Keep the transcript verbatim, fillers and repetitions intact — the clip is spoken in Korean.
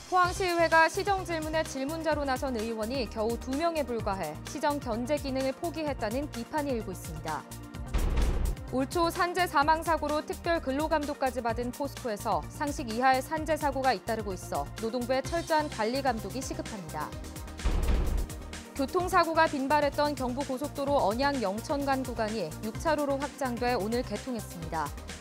포항시의회가 시정 질문에 질문자로 나선 의원이 겨우 두 명에 불과해 시정 견제 기능을 포기했다는 비판이 일고 있습니다. 올 초 산재 사망 사고로 특별 근로감독까지 받은 포스코에서 상식 이하의 산재 사고가 잇따르고 있어 노동부의 철저한 관리 감독이 시급합니다. 교통사고가 빈발했던 경부고속도로 언양 영천 간 구간이 육 차로로 확장돼 오늘 개통했습니다.